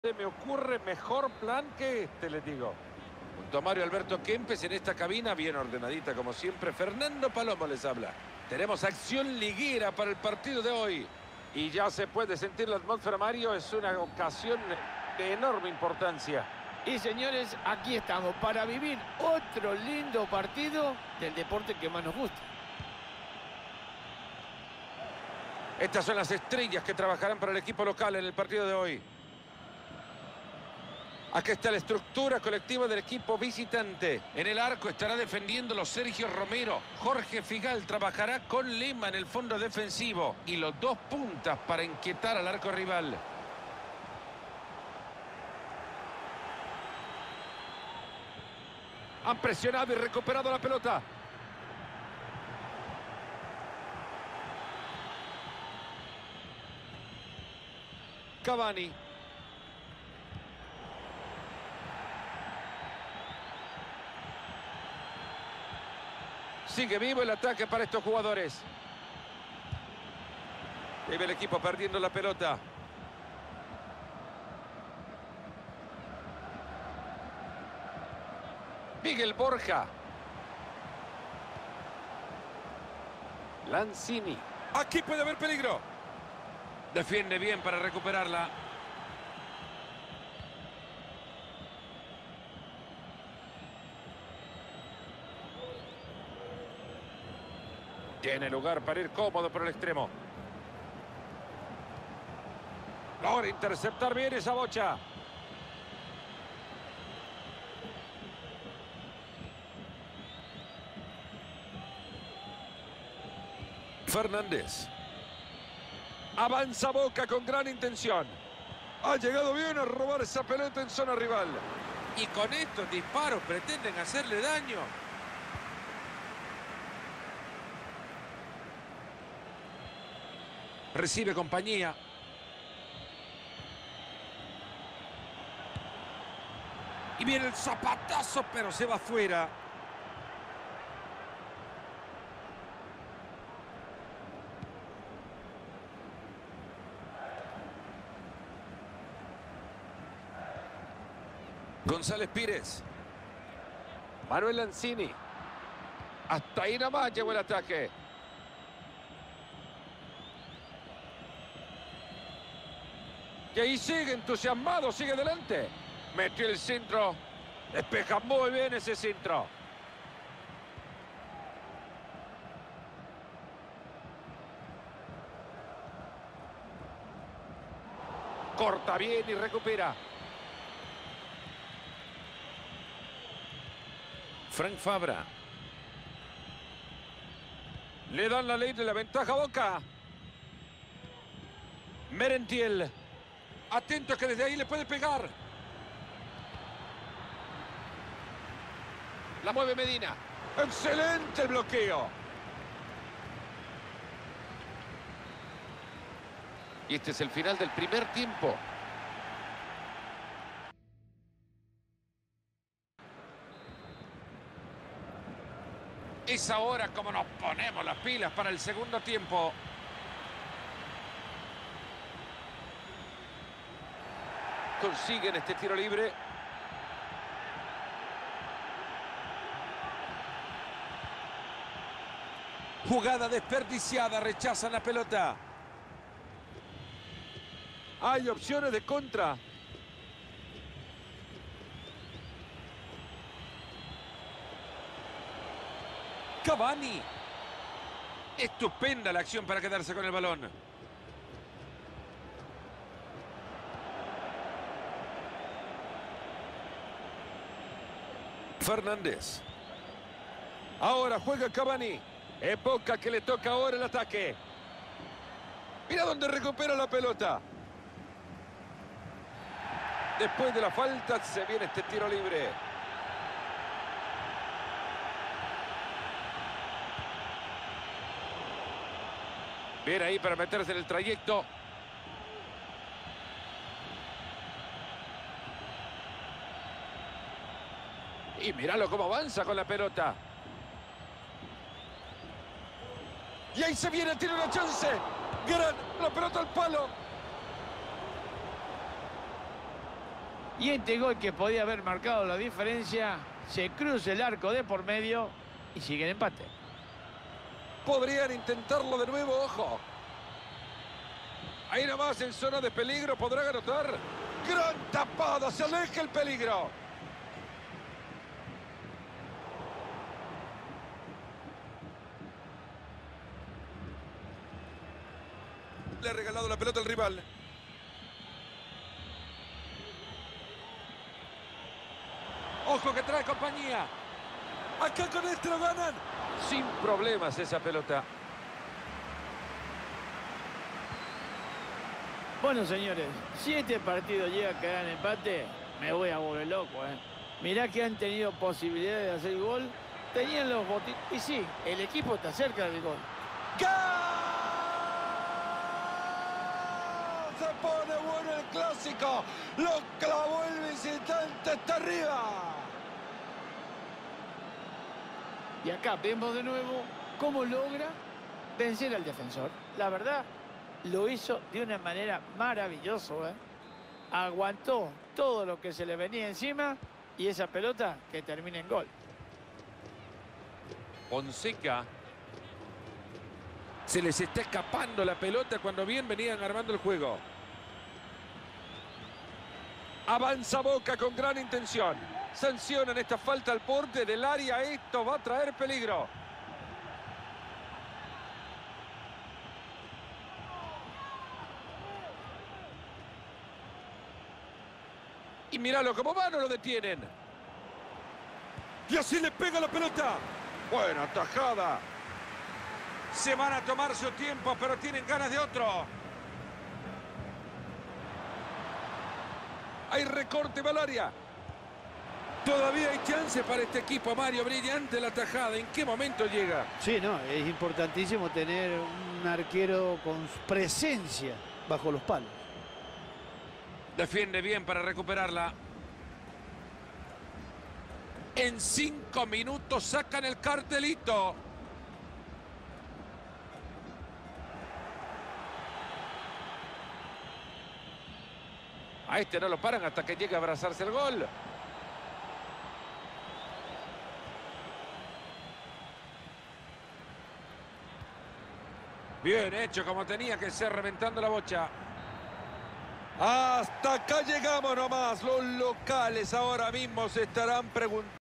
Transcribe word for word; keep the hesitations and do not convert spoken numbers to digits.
Se me ocurre mejor plan que este, les digo. Junto a Mario Alberto Kempes en esta cabina, bien ordenadita como siempre. Fernando Palomo les habla. Tenemos acción liguera para el partido de hoy. Y ya se puede sentir la atmósfera, Mario. Es una ocasión de enorme importancia. Y señores, aquí estamos para vivir otro lindo partido del deporte que más nos gusta. Estas son las estrellas que trabajarán para el equipo local en el partido de hoy. Aquí está la estructura colectiva del equipo visitante. En el arco estará defendiéndolo Sergio Romero. Jorge Figal trabajará con Lema en el fondo defensivo. Y los dos puntas para inquietar al arco rival. Han presionado y recuperado la pelota. Cavani. Sigue vivo el ataque para estos jugadores. Y ve el equipo perdiendo la pelota. Miguel Borja. Lanzini. Aquí puede haber peligro. Defiende bien para recuperarla. Tiene lugar para ir cómodo por el extremo. Logra interceptar bien esa bocha. Fernández. Avanza Boca con gran intención. Ha llegado bien a robar esa pelota en zona rival. Y con estos disparos pretenden hacerle daño. Recibe compañía. Y viene el zapatazo, pero se va afuera. González Pires. Manuel Lanzini. Hasta ahí nada más llegó el ataque. Y ahí sigue entusiasmado, sigue adelante. Metió el centro. Despeja muy bien ese centro. Corta bien y recupera. Frank Fabra. Le dan la ley de la ventaja a Boca. Merentiel. Atento que desde ahí le puede pegar. La mueve Medina. ¡Excelente el bloqueo! Y este es el final del primer tiempo. Es ahora como nos ponemos las pilas para el segundo tiempo. Consiguen este tiro libre. Jugada desperdiciada, rechazan la pelota. Hay opciones de contra. Cavani. Estupenda la acción para quedarse con el balón. Fernández. Ahora juega Cavani. Es Boca que le toca ahora el ataque. Mira dónde recupera la pelota. Después de la falta se viene este tiro libre. Bien ahí para meterse en el trayecto. Y míralo cómo avanza con la pelota. Y ahí se viene, tiene una chance. Gran, la pelota al palo. Y este gol que podía haber marcado la diferencia, se cruza el arco de por medio y sigue el empate. Podrían intentarlo de nuevo, ojo. Ahí nomás en zona de peligro, podrán anotar. Gran tapada, se aleja el peligro. Le ha regalado la pelota al rival. Ojo que trae compañía. Acá con este lo ganan. Sin problemas esa pelota. Bueno, señores, si este partido llega a quedar en empate, me voy a volver loco, ¿eh? Mirá que han tenido posibilidades de hacer gol. Tenían los botines. Y sí, el equipo está cerca del gol. ¡Gol! Se pone bueno el clásico. Lo clavó el visitante. Está arriba. Y acá vemos de nuevo cómo logra vencer al defensor. La verdad, lo hizo de una manera maravillosa, ¿eh? Aguantó todo lo que se le venía encima y esa pelota que termina en gol. Fonseca. Se les está escapando la pelota cuando bien venían armando el juego. Avanza Boca con gran intención. Sancionan esta falta al borde del área. Esto va a traer peligro. Y míralo cómo va, no lo detienen. Y así le pega la pelota. Buena tajada. Se van a tomar su tiempo, pero tienen ganas de otro. Hay recorte, Valaria. Todavía hay chance para este equipo, Mario. Brillante la tajada. ¿En qué momento llega? Sí, no, es importantísimo tener un arquero con presencia bajo los palos. Defiende bien para recuperarla. En cinco minutos sacan el cartelito. A este no lo paran hasta que llegue a abrazarse el gol. Bien hecho, como tenía que ser, reventando la bocha. Hasta acá llegamos nomás. Los locales ahora mismo se estarán preguntando.